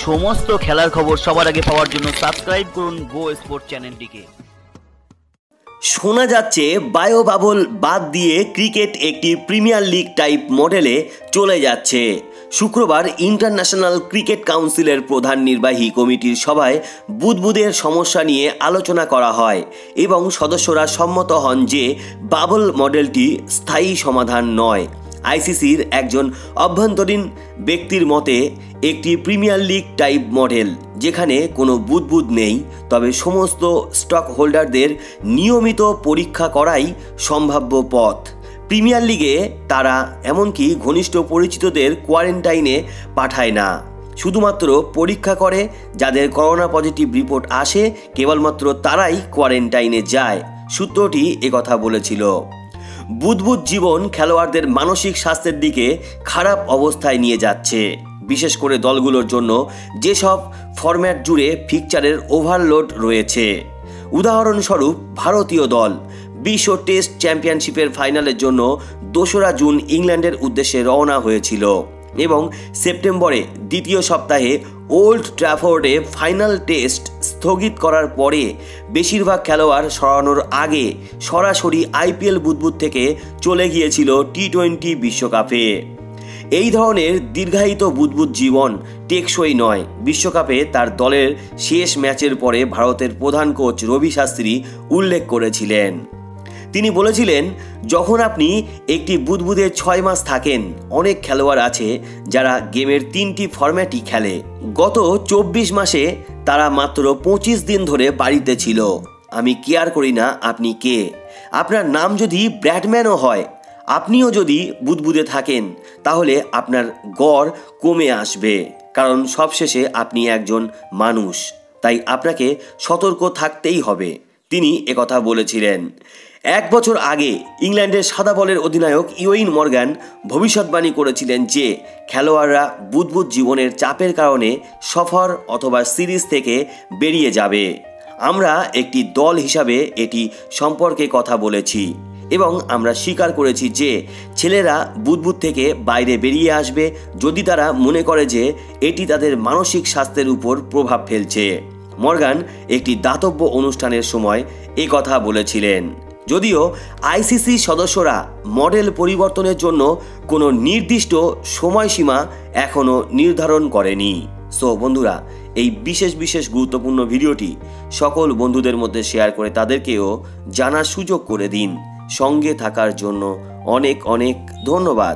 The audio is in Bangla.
সমস্ত খেলার খবর সবার আগে পাওয়ার জন্য সাবস্ক্রাইব করুন গো স্পোর্ট চ্যানেলটিকে। শোনা যাচ্ছে বায়ো বাবল বাদ দিয়ে ক্রিকেট একটি প্রিমিয়ার লিগ টাইপ মডেলে চলে যাচ্ছে। শুক্রবার ইন্টারন্যাশনাল ক্রিকেট কাউন্সিলের প্রধান নির্বাহী কমিটির সভায় বুদবুদের সমস্যা নিয়ে আলোচনা করা হয় এবং সদস্যরা সম্মত হন যে বাবল মডেলটি স্থায়ী সমাধান নয়। আইসিসির একজন অভ্যন্তরীণ ব্যক্তির মতে একটি প্রিমিয়ার লিগ টাইপ মডেল যেখানে কোনো বুদবুদ নেই, তবে সমস্ত স্টক হোল্ডারদের নিয়মিত পরীক্ষা করাই সম্ভাব্য পথ। প্রিমিয়ার লিগে তারা এমনকি ঘনিষ্ঠ পরিচিতদের কোয়ারেন্টাইনে পাঠায় না, শুধুমাত্র পরীক্ষা করে। যাদের করোনা পজিটিভ রিপোর্ট আসে কেবলমাত্র তারাই কোয়ারেন্টাইনে যায়। সূত্রটি একথা বলেছিল। বুদবুদ জীবন খেলোয়াড়দের মানসিক স্বাস্থ্যের দিকে খারাপ অবস্থায় নিয়ে যাচ্ছে, বিশেষ করে দলগুলোর জন্য যেসব ফরম্যাট জুড়ে ফিকচারের ওভারলোড রয়েছে। উদাহরণস্বরূপ ভারতীয় দল বিশ্ব টেস্ট চ্যাম্পিয়নশিপের ফাইনালের জন্য 2রা জুন ইংল্যান্ডের উদ্দেশ্যে রওনা হয়েছিল এবং সেপ্টেম্বরে দ্বিতীয় সপ্তাহে ওল্ড ট্র্যাফোর্ডে ফাইনাল টেস্ট স্থগিত করার পরে বেশিরভাগ খেলোয়াড় সরানোর আগে সরাসরি আইপিএল বুদবুদ থেকে চলে গিয়েছিল টি-20 বিশ্বকাপে। এই ধরনের দীর্ঘায়িত বুদবুদ জীবন টেকসই নয়। বিশ্বকাপে তার দলের শেষ ম্যাচের পরে ভারতের প্রধান কোচ রবি শাস্ত্রী উল্লেখ করেছিলেন। তিনি বলেছিলেন, যখন আপনি একটি বুদবুদে 6 মাস থাকেন, অনেক খেলোয়াড় আছে যারা গেমের 3টি ফরম্যাটই খেলে। গত 24 মাসে তারা মাত্র 25 দিন ধরে বাড়িতে ছিল। আমি কেয়ার করি না আপনি কে। আপনার নাম যদি ব্র্যাডম্যানও হয়, আপনিও যদি বুদবুদে থাকেন তাহলে আপনার গড় কমে আসবে, কারণ সবশেষে আপনি একজন মানুষ, তাই আপনাকে সতর্ক থাকতেই হবে। তিনি একথা বলেছিলেন। 1 বছর আগে ইংল্যান্ডের সাদা বলের অধিনায়ক ইওয়েন মর্গ্যান ভবিষ্যৎবাণী করেছিলেন যে খেলোয়াড়রা বুদবুদ জীবনের চাপের কারণে সফর অথবা সিরিজ থেকে বেরিয়ে যাবে। আমরা একটি দল হিসাবে এটি সম্পর্কে কথা বলেছি এবং আমরা স্বীকার করেছি যে ছেলেরা বুদবুদ থেকে বাইরে বেরিয়ে আসবে যদি তারা মনে করে যে এটি তাদের মানসিক স্বাস্থ্যের উপর প্রভাব ফেলছে। মর্গ্যান একটি দাতব্য অনুষ্ঠানের সময় কথা বলেছিলেন। যদিও আইসিসি সদস্যরা মডেল পরিবর্তনের জন্য কোনো নির্দিষ্ট সময়সীমা এখনও নির্ধারণ করেনি। সো বন্ধুরা, এই বিশেষ গুরুত্বপূর্ণ ভিডিওটি সকল বন্ধুদের মধ্যে শেয়ার করে তাদেরকেও জানার সুযোগ করে দিন। সঙ্গে থাকার জন্য অনেক ধন্যবাদ।